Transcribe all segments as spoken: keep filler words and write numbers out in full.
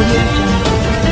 audio jungle.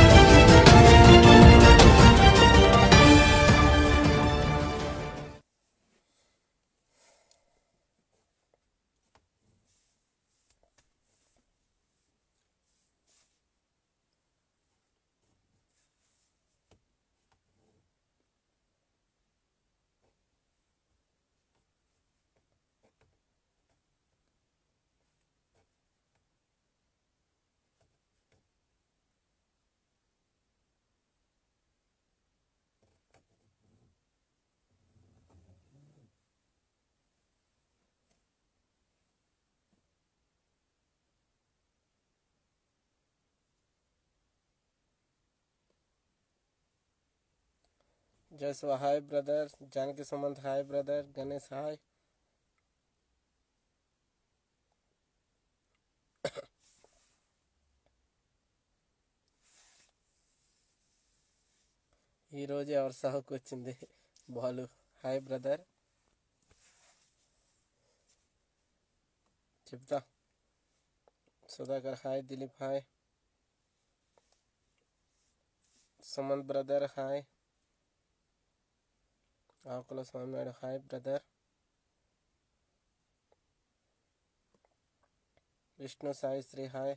Joshua, hi brother. Janaki Sumant, hi brother. Ganesh, hi. ఈ రోజు ఎవరి సాగుకు వచ్చింది బాలు. Hi brother. చెప్తా. Sudhakar hi. Dilip hi. Sumanth brother hi. Akula Swamy hi brother. Vishnu Sai Sri hi.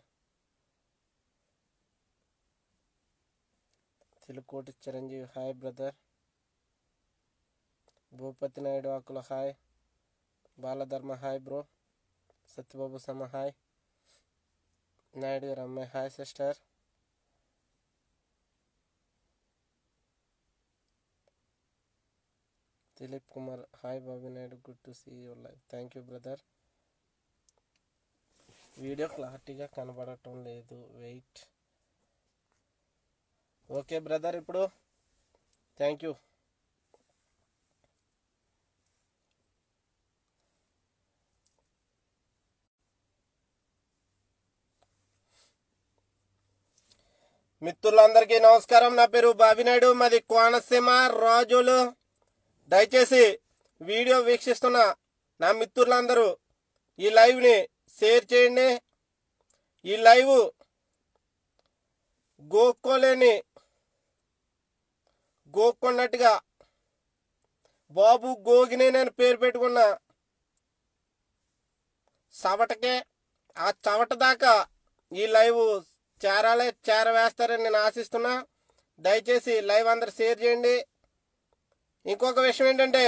Tilukoti Chiranjeevi hi brother. Bhupathi Naidu Akula hi. Baladharma hi bro. Satyababu Sama hi. Naidu Ramya hi sister. Dilip Kumar hi. Bobby Naidu good to see your life. Thank you brother. Video క్లారిటీగా కనబడటం లేదు, wait. Okay brother, ఇప్పుడు థ్యాంక్ యూ. మిత్రులందరికీ నమస్కారం. నా పేరు బాబినాయుడు, మాది కోనసీమ రాజులు. దయచేసి వీడియో వీక్షిస్తున్న నా మిత్రులందరూ ఈ లైవ్ని షేర్ చేయండి. ఈ లైవ్ గోక్కోలేని గోక్కున్నట్టుగా బాబు గోగినేని పేరు పెట్టుకున్న చవటకే ఆ చవట దాకా ఈ లైవ్ చేరాలే చేరవేస్తారని నేను ఆశిస్తున్నా. దయచేసి లైవ్ అందరు షేర్ చేయండి. ఇంకొక విషయం ఏంటంటే,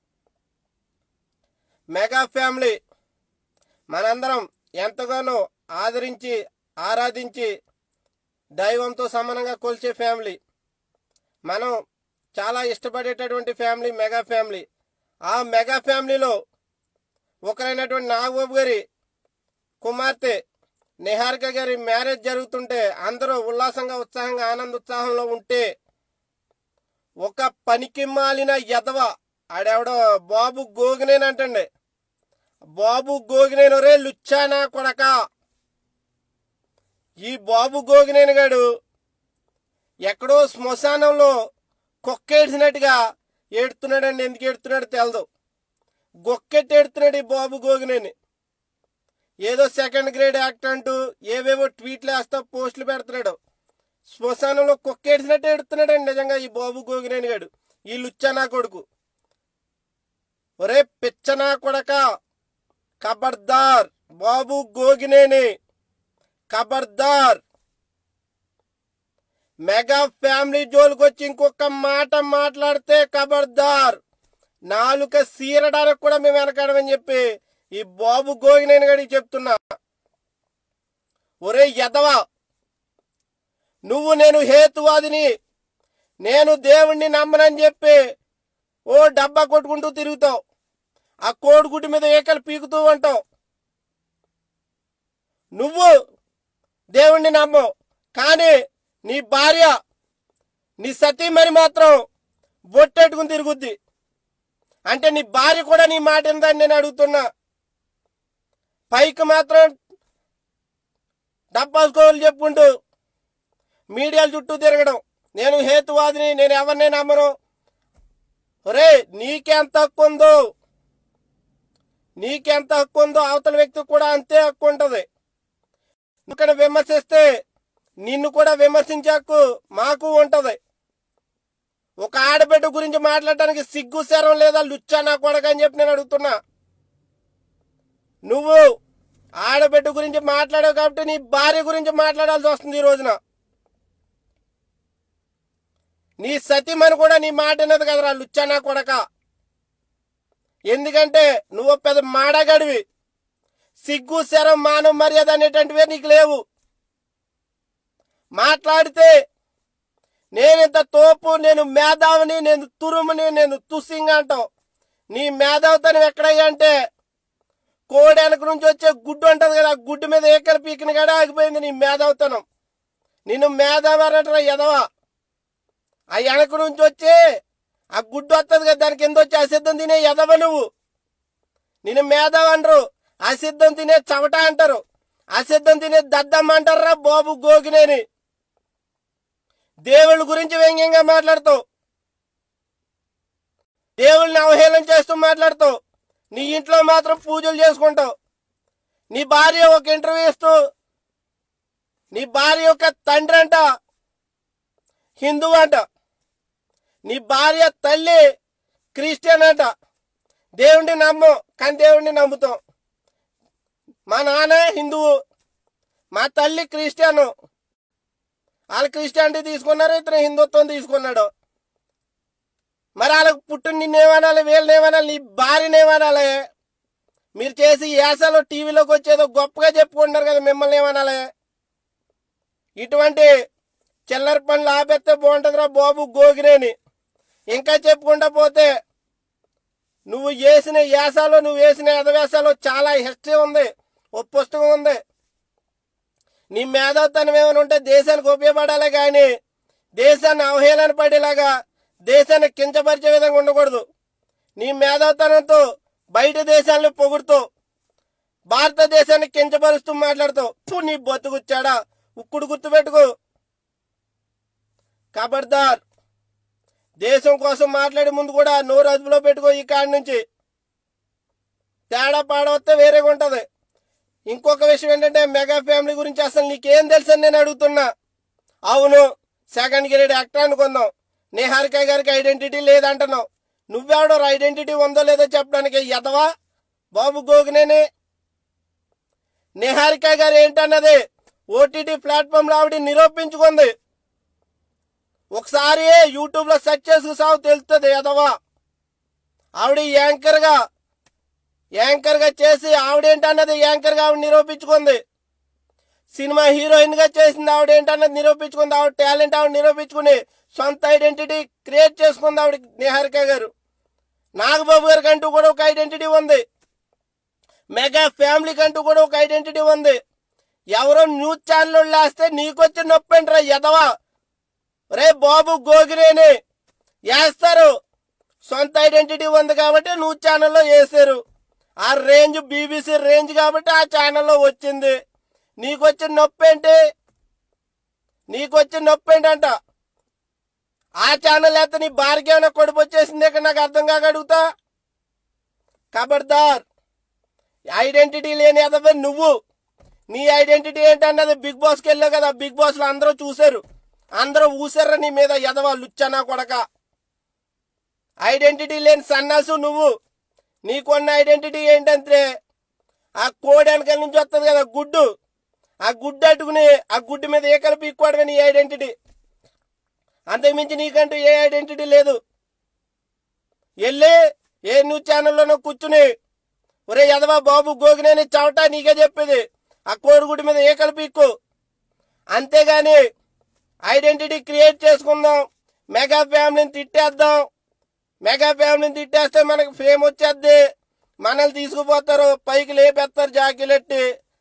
మెగా ఫ్యామిలీ మనందరం ఎంతగానో ఆదరించి ఆరాధించి దైవంతో సమానంగా కొలిచే ఫ్యామిలీ. మనం చాలా ఇష్టపడేటటువంటి ఫ్యామిలీ మెగా ఫ్యామిలీ. ఆ మెగా ఫ్యామిలీలో ఒకరైనటువంటి నాగబాబు గారి కుమార్తె నిహారిక గారి మ్యారేజ్ జరుగుతుంటే అందరూ ఉల్లాసంగా ఉత్సాహంగా ఆనంద ఉత్సాహంలో ఉంటే ఒక పనికి మాలిన ఎదవ ఆడెవడో బాబు గోగినేని అంటండి. బాబు గోగినేని రే లుచ్చానా కొడక. ఈ బాబు గోగినేని గాడు ఎక్కడో శ్మశానంలో కుక్కేడ్చినట్టుగా ఏడుతున్నాడండి. ఎందుకు ఏడుతున్నాడు తెలదు. గొక్కెట్టి ఏడుతున్నాడు ఈ బాబు గోగినేని. ఏదో సెకండ్ గ్రేడ్ యాక్ట్ అంటూ ఏవేవో ట్వీట్లు వేస్తా పోస్టులు పెడుతున్నాడు. శ్మశానంలో కుక్కేడ్చినట్టు ఏడుతున్నాడండి నిజంగా ఈ బాబు గోగినేని గాడు. ఈ లుచ్చనా కొడుకు. ఒరే పిచ్చనా కొడక, ఖబర్దార్. బాబు గోగినేని ఖబర్దార్. మెగా ఫ్యామిలీ జోలికి వచ్చి ఇంకొక మాట మాట్లాడితే ఖబర్దార్. నాలుక సీరడానికి కూడా మేము వెనకాడమని చెప్పి ఈ బాబు గోగినేని గడికి చెప్తున్నా. ఒరే ఎదవా, నువ్వు నేను హేతువాదిని, నేను దేవుణ్ణి నమ్మనని చెప్పి ఓ డబ్బా కొట్టుకుంటూ తిరుగుతావు. ఆ కోడిగుడ్డి మీద ఏకలు పీకుతూ ఉంటావు. నువ్వు దేవుణ్ణి నమ్మవు, కానీ నీ భార్య నీ సతీమణి మాత్రం బొట్టెట్టుకుని తిరుగుద్ది. అంటే నీ భార్య కూడా నీ మాట ఏందని నేను అడుగుతున్నా. పైకి మాత్రం డబ్బాసుకోవాలి చెప్పుకుంటూ మీడియాల చుట్టూ తిరగడం. నేను హేతువాదిని, నేను ఎవరిని నమ్మను. ఒరే నీకెంత హక్కు ఉందో నీకెంత హక్కు ఉందో అవతల వ్యక్తి కూడా అంతే హక్కు ఉంటుంది. ఇక్కడ విమర్శిస్తే నిన్ను కూడా విమర్శించే హక్కు మాకు ఉంటది. ఒక ఆడబిడ్డ గురించి మాట్లాడటానికి సిగ్గు శరం లేదా లుచ్చా నా కొడక అని చెప్పి నేను అడుగుతున్నా. నువ్వు ఆడబిడ్డ గురించి మాట్లాడావు కాబట్టి నీ భార్య గురించి మాట్లాడాల్సి వస్తుంది ఈ రోజున. నీ సతీమణి కూడా నీ మాట అనేది కదరా లుచ్చా నా కొడక. ఎందుకంటే నువ్వు పెద్ద మాడగడివి. సిగ్గు శరం మానవ మర్యాద అనేటువంటివే నీకు లేవు. మాట్లాడితే నేనింత తోపు, నేను మేధావిని, నేను తురుముని, నేను తుసింగ్ అంటావు. నీ మేధావితనం ఎక్కడయ్యా అంటే కోడి వెనక నుంచి వచ్చే గుడ్డు ఉంటుంది కదా, ఆ గుడ్డు మీద ఏకలు పీకిన కాడ ఆగిపోయింది నీ మేధావితనం. నిన్ను మేధావి అనటరా ఎదవా. ఆ వెనక నుంచి వచ్చి ఆ గుడ్డు వస్తుంది కదా, దానికి కింద వచ్చి అసిద్ధం తినే ఎదవ నువ్వు. నిన్ను మేధావి అనరు, అసిద్ధం తినే చవట అంటారు, అసిద్ధం తినే దద్దమ్మ అంటారా బాబు గోగినేని. దేవుళ్ళ గురించి వ్యంగ్యంగా మాట్లాడుతావు, దేవుళ్ళని అవహేళన చేస్తూ మాట్లాడుతావు. నీ ఇంట్లో మాత్రం పూజలు చేసుకుంటావు. నీ భార్య ఒక ఇంటర్వ్యూ ఇస్తూ నీ భార్య యొక్క తండ్రి అంట హిందువు అంట, నీ భార్య తల్లి క్రిస్టియన్ అంట. దేవుడిని నమ్మం కానీ దేవుడిని నమ్ముతాం. మా నాన్న హిందువు, మా తల్లి క్రిస్టియను. వాళ్ళు క్రిస్టియానిటీ తీసుకున్నారు, ఇతను హిందుత్వం తీసుకున్నాడు. మరి వాళ్ళకు పుట్టిన నిన్నేమనాలి, వీళ్ళనేమనాలి, నీ భార్యనేమనాలి? మీరు చేసి యాసలో టీవీలోకి వచ్చేదో గొప్పగా చెప్పుకుంటున్నారు కదా, మిమ్మల్ని ఏమనాలి? ఇటువంటి చిల్లర పనులు ఆపేస్తే బాగుంటుందిరా బాబు గోగినేని. ఇంకా చెప్పుకుంటా పోతే నువ్వు వేసిన యాసలో, నువ్వు వేసిన ఎదవేసాలో చాలా హిస్టరీ ఉంది, ఓ పుస్తకం ఉంది. నీ మేధావితనం ఏమైనా ఉంటే దేశానికి ఉపయోగపడాలి కానీ దేశాన్ని అవహేళన పడేలాగా, దేశాన్ని కించపరిచే విధంగా ఉండకూడదు. నీ మేధావితనంతో బయట దేశాలను పొగుడుతూ భారతదేశాన్ని కించపరుస్తూ మాట్లాడుతావు. నీ బతుకుచ్చాడా ఉక్కుడు గుర్తుపెట్టుకో. ఖబర్దార్. దేశం కోసం మాట్లాడే ముందు కూడా నోరు అదుపులో పెట్టుకో. ఈ కాడి నుంచి తేడా పాడవస్తే వేరేగా ఉంటది. ఇంకొక విషయం ఏంటంటే మెగా ఫ్యామిలీ గురించి అసలు నీకేం తెలుసని నేను అడుగుతున్నా. అవును, సెకండ్ గ్రేడ్ యాక్టర్ అనుకుందాం, నిహారిక గారికి ఐడెంటిటీ లేదంటున్నావు. నువ్వెవడో ఐడెంటిటీ ఉందో లేదో చెప్పడానికి ఎదవా బాబు గోగినేని. నిహారిక గారు ఏంటన్నది ఓటీటీ ప్లాట్ఫామ్ లో ఆవిడ నిరూపించుకుంది. ఒకసారి యూట్యూబ్ లో సెర్చ్ చేసి సాగు తెలుస్తుంది ఎదవా. ఆవిడ యాంకర్ గా యాంకర్ గా చేసి ఆవిడేంటన్నది యాంకర్ గా ఆవిడ నిరూపించుకుంది. సినిమా హీరోయిన్ గా చేసింది ఆవిడేంటన్నది నిరూపించుకుంది. ఆవిడ టాలెంట్ ఆవిడ నిరూపించుకుని సొంత ఐడెంటిటీ క్రియేట్ చేసుకుంది ఆవిడ నిహారిక గారు. నాగబాబు గారికి అంటూ కూడా ఒక ఐడెంటిటీ ఉంది. మెగా ఫ్యామిలీ కంటూ కూడా ఒక ఐడెంటిటీ ఉంది. ఎవరో న్యూస్ ఛానల్ వేస్తే నీకొచ్చి నొప్పంటారా ఎదవా. రే బాబు గోగినేని వేస్తారు, సొంత ఐడెంటిటీ ఉంది కాబట్టి న్యూస్ ఛానల్లో వేసారు. ఆ రేంజ్ బీబీసీ రేంజ్ కాబట్టి ఆ ఛానల్లో వచ్చింది. నీకొచ్చిన నొప్పి ఏంటి, నీకొచ్చిన నొప్పి ఏంటంట. ఆ ఛానల్ అయితే నీ భార్యకి ఏమైనా కొడుపు వచ్చేసింది ఇక్కడ నాకు అర్థం కాక అడుగుతా. ఖబర్దార్. ఐడెంటిటీ లేని ఎదవ నువ్వు. నీ ఐడెంటిటీ ఏంటన్నది బిగ్ బాస్కి వెళ్ళావు కదా, బిగ్ బాస్ లో అందరూ చూశారు, అందరూ ఊసారా నీ మీద ఎదవ లుచ్చనా కొడక. ఐడెంటిటీ లేని సన్నాసు నువ్వు. నీకున్న ఐడెంటిటీ ఏంటంటే ఆ కోడి వెనకాల నుంచి వస్తుంది కదా గుడ్డు, ఆ గుడ్డు అట్టుకుని ఆ గుడ్డు మీద ఏ కలిపి ఇక్కోవడమే నీ ఐడెంటిటీ. అంతకుమించి నీకంటూ ఏ ఐడెంటిటీ లేదు. వెళ్ళి ఏ న్యూస్ ఛానల్లోనో కూర్చుని ఒరే ఎదవా బాబు గోగినేని చవట నీకే చెప్పేది, ఆ కోడిగుడ్డు మీద ఏ కలిపి ఇక్కు. అంతేగాని ఐడెంటిటీ క్రియేట్ చేసుకుందాం, మెగా ఫ్యామిలీని తిట్టేద్దాం, మెగా ఫ్యామిలీని తిట్టేస్తే మనకు ఫేమ్ వచ్చేద్ది, మనల్ని తీసుకుపోతారు, పైకి లేపేస్తారు జాకీలెట్టి.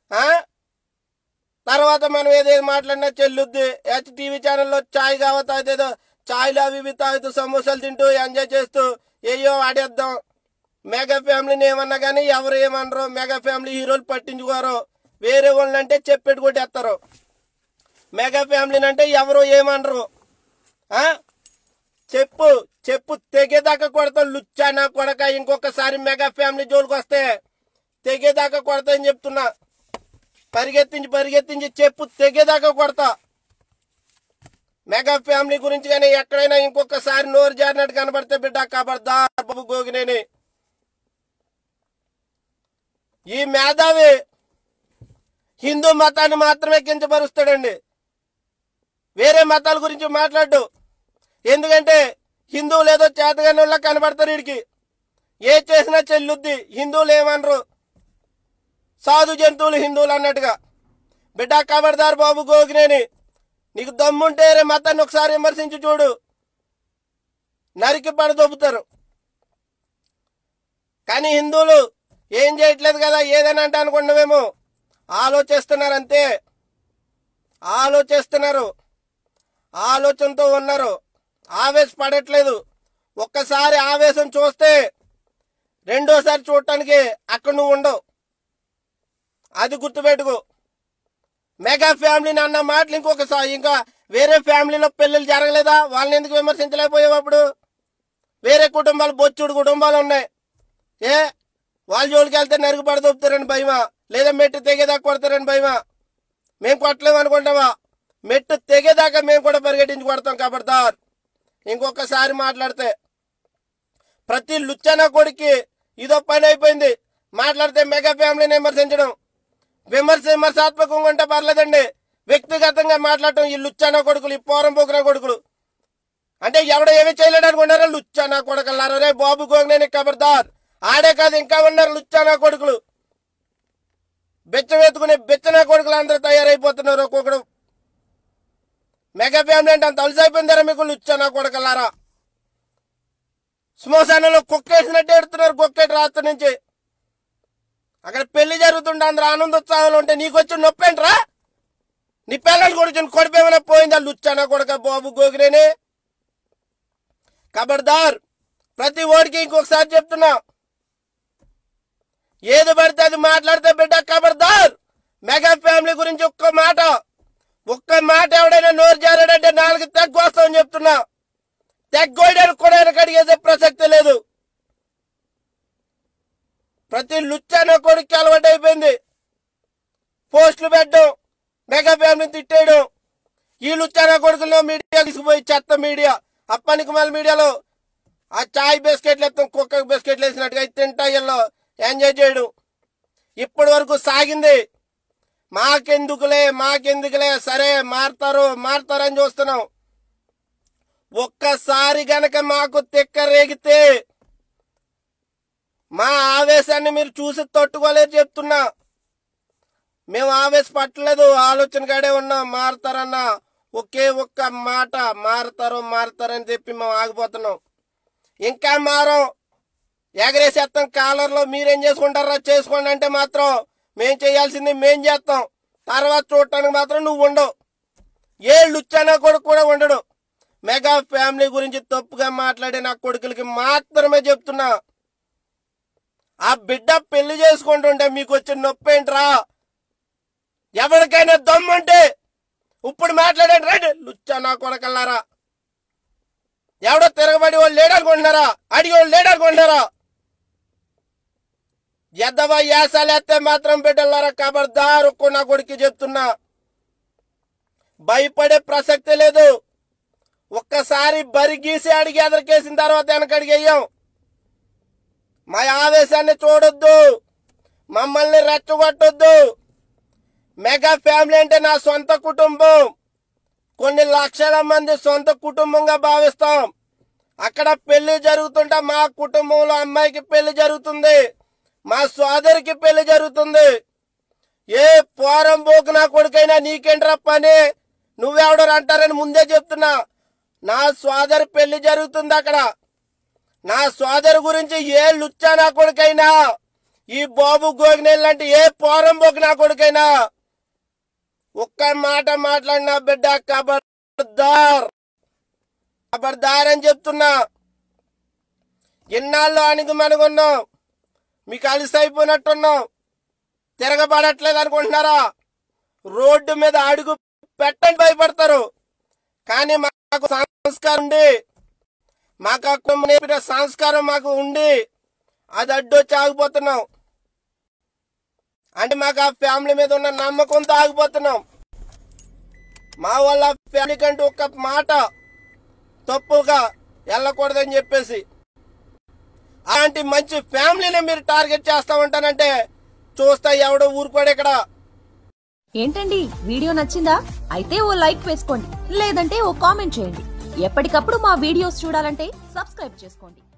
తర్వాత మనం ఏదేది మాట్లాడినా చెల్లుద్ది. హెచ్ టీవీ ఛానల్లో చాయ్ కావతా అదేదో చాయ్లు అవి ఇవి తాగుతూ సమోసాలు తింటూ ఎంజాయ్ చేస్తూ ఏయో ఆడేద్దాం. మెగా ఫ్యామిలీని ఏమన్నా కానీ ఎవరు ఏమనరు, మెగా ఫ్యామిలీ హీరోలు పట్టించుకోరు. వేరే వాళ్ళని అంటే చెప్పెట్టు కొట్టేస్తారు. మెగా ఫ్యామిలీని అంటే ఎవరు ఏమనరు. చెప్పు చెప్పు తెగేదాకా కొడతాం లుచ్చానా కొడక. ఇంకొకసారి మెగా ఫ్యామిలీ జోలికి వస్తే తెగేదాకా కొడతా అని చెప్తున్నా. పరిగెత్తించి పరిగెత్తించి చెప్పు తెగేదాకా కొడతా. మెగా ఫ్యామిలీ గురించి కానీ ఎక్కడైనా ఇంకొకసారి నోరు జారినట్టు కనబడితే బిడ్డ ఖబర్దార్ బాబు గోగినేని. ఈ మేధావి హిందూ మతాన్ని మాత్రమే కించపరుస్తాడండి, వేరే మతాల గురించి మాట్లాడు. ఎందుకంటే హిందువులు ఏదో చేతగాని వాళ్ళ కనబడతారు. వీడికి ఏ చేసినా చెల్లుద్ది. హిందువులు ఏమనరు, సాధు జంతువులు హిందువులు అన్నట్టుగా. బిడ్డ ఖబర్దార్ బాబు గోగినేని, నీకు దమ్ముంటే రే మతాన్ని ఒకసారి విమర్శించి చూడు, నరికి పడదొబ్బుతారు. కానీ హిందువులు ఏం చేయట్లేదు కదా, ఏదైనా అంటే అనుకున్నామేమో. ఆలోచిస్తున్నారు అంతే, ఆలోచిస్తున్నారు, ఆలోచనతో ఉన్నారు, ఆవేశపడట్లేదు. ఒక్కసారి ఆవేశం చూస్తే రెండోసారి చూడటానికి అక్కడ నువ్వు ఉండవు, అది గుర్తుపెట్టుకో. మెగా ఫ్యామిలీని అన్న మాటలు ఇంకొకసారి ఇంకా వేరే ఫ్యామిలీలో పెళ్ళిళ్ళు జరగలేదా, వాళ్ళని ఎందుకు విమర్శించలేకపోయావు? అప్పుడు వేరే కుటుంబాలు బొచ్చుడు కుటుంబాలు ఉన్నాయి. ఏ వాళ్ళ జోలికి వెళ్తే నరుగు పడదొప్పుతారని భయమా, లేదా మెట్టు తెగేదాకా కొడతారని భయమా? మేము కొట్టలేము అనుకుంటావా? మెట్టు తెగేదాకా మేము కూడా పరిగెట్టించి కొడతాం. ఖబర్దార్ ఇంకొకసారి మాట్లాడితే. ప్రతి లుచ్చన కొడుకి ఇదో పని అయిపోయింది, మాట్లాడితే మెగా ఫ్యామిలీని విమర్శించడం. విమర్శ విమర్శాత్మకంగా ఉంటే పర్లేదండి, వ్యక్తిగతంగా మాట్లాడటం ఈ లుచ్చన కొడుకులు, ఈ పోరం పోకున కొడుకులు. అంటే ఎవడో ఏమీ చేయలేడు అనుకున్నారా లుచ్చన కొడుకులారా? రే బాబు గోగినేని ఖబర్దార్. ఆడే కాదు ఇంకా ఉన్నారు లుచ్చన కొడుకులు, బెచ్చమెత్తుకునే బెచ్చన కొడుకులు అందరూ తయారైపోతున్నారు ఒక్కొక్కడు. మెగా ఫ్యామిలీ అంటే అంత అలసైపోయిందారా మీకు లుచ్చన కొడుకులారా? శ్మశానంలో కుక్కేసినట్టు ఎడుతున్నారు, కుక్కేటి రాత్రి నుంచి. అక్కడ పెళ్లి జరుగుతుంటే అందరూ ఆనందోత్సాహాలు ఉంటే నీకు వచ్చి నొప్పేంట్రా? నీ పిల్లలు కొడుకుని కొడిపోయేమైనా పోయిందా లుచ్చన కొడుక బాబు గోగినేని? ఖబర్దార్. ప్రతి ఓడికి ఇంకొకసారి చెప్తున్నా, ఏది పడితే అది మాట్లాడితే బిడ్డ ఖబర్దార్. మెగా ఫ్యామిలీ గురించి ఒక్క మాట ఒక్క మాట ఎవడైనా నోరు జారాడంటే నాలుగు తెగ్గొస్తామని చెప్తున్నా. తెగ్గోయడానికి కూడా వెనకడిగేసే ప్రసక్తి లేదు. ప్రతి లుచ్చన కొడుకు అలవాటు అయిపోయింది పోస్టులు పెట్టడం, మెగా ఫ్యామిలీని తిట్టేయడం. ఈ లుచ్చన కొడుకుల్లో మీడియా తీసుకుపోయి చెత్త మీడియా, అప్పనికి మళ్ళీ మీడియాలో ఆ చాయ్ బిస్కెట్లు ఎత్తాం, కుక్క బిస్కెట్లు వేసినట్టుగా తింటా ఇళ్ళలో ఎంజాయ్ చేయడం. ఇప్పటి వరకు సాగింది. మాకెందుకులే మాకెందుకులే సరే మారుతారు మారుతారని చూస్తున్నాం. ఒక్కసారి గనక మాకు తిక్క రేగితే మా ఆవేశాన్ని మీరు చూసి తట్టుకోలేదు చెప్తున్నా. మేము ఆవేశపట్టలేదు, ఆలోచన కాడే ఉన్నాం. మారుతారన్న ఒకే ఒక్క మాట, మారుతారు మారుతారని చెప్పి మేము ఆగిపోతున్నాం. ఇంకా మారం, ఎగరేసేస్తాం కాలర్లో. మీరేం చేసుకుంటారా చేసుకోండి అంటే మాత్రం మేం చేయాల్సింది మేం చేస్తాం. తర్వాత చూడటానికి మాత్రం నువ్వు ఉండవు, ఏ లుచ్చనా కొడుకు కూడా ఉండడు. మెగా ఫ్యామిలీ గురించి తప్పుగా మాట్లాడే నా కొడుకులకి మాత్రమే చెప్తున్నా, ఆ బిడ్డ పెళ్లి చేసుకుంటుంటే మీకు వచ్చిన నొప్పి ఏంట్రా? ఎవరికైనా దమ్ముంటే ఇప్పుడు మాట్లాడండి రండి లుచ్చనా కొడకల్లారా. ఎవడో తిరగబడి వాళ్ళు లేడనుకుంటున్నారా? అడిగి వాళ్ళు లేడనుకుంటున్నారా? ఎద్దవ యాసాలేస్తే మాత్రం బిడ్డలారా ఖబర్దారు నా కొడుకు చెప్తున్నా, భయపడే ప్రసక్తి లేదు. ఒక్కసారి బరిగీసి అడిగి ఎదరికేసిన తర్వాత వెనకడిగేయం. మా ఆవేశాన్ని చూడొద్దు, మమ్మల్ని రెచ్చగొట్టొద్దు. మెగా ఫ్యామిలీ అంటే నా సొంత కుటుంబం, కొన్ని లక్షల మంది సొంత కుటుంబంగా భావిస్తాం. అక్కడ పెళ్లి జరుగుతుంటే మా కుటుంబంలో అమ్మాయికి పెళ్లి జరుగుతుంది, మా సోదరికి పెళ్లి జరుగుతుంది. ఏ పోరం పోకు నా కొడుకైనా నీకేంట్రా పని, నువ్వెవడరు అంటారని ముందే చెప్తున్నా. నా సోదరి పెళ్లి జరుగుతుంది అక్కడ. నా సోదరి గురించి ఏ లుచ్చా నా కొడుకైనా, ఈ బాబు గోగినేని లాంటి ఏ పోరం పోకు నా కొడుకైనా ఒక్క మాట మాట్లాడినా బిడ్డ ఖబర్దార్ ఖబర్దార్ అని చెప్తున్నా. ఇన్నాళ్ళు అణిగి మణుగున్నాం, మీకు అలసైపోయినట్టున్నాం, తిరగబడట్లేదు అనుకుంటున్నారా? రోడ్డు మీద అడుగు పెట్టని భయపడతారు. కానీ మాకు సంస్కారం ఉండి, మాకు అక్కడ నేర్పిన సంస్కారం మాకు ఉండి అది అడ్డొచ్చి ఆగిపోతున్నాం. అంటే మాకు ఆ ఫ్యామిలీ మీద ఉన్న నమ్మకంతో ఆగిపోతున్నాం. మా వాళ్ళ ఫ్యామిలీ కంటూ ఒక్క మాట తప్పుగా వెళ్ళకూడదని చెప్పేసి అలాంటి మంచి ఫ్యామిలీని మీరు టార్గెట్ చేస్తా ఉంటానంటే చూస్తా ఎవడో ఊరుకోడు ఇక్కడ. ఏంటండి వీడియో నచ్చిందా? అయితే ఓ లైక్ వేసుకోండి, లేదంటే ఓ కామెంట్ చేయండి. ఎప్పటికప్పుడు మా వీడియోస్ చూడాలంటే సబ్స్క్రైబ్ చేసుకోండి.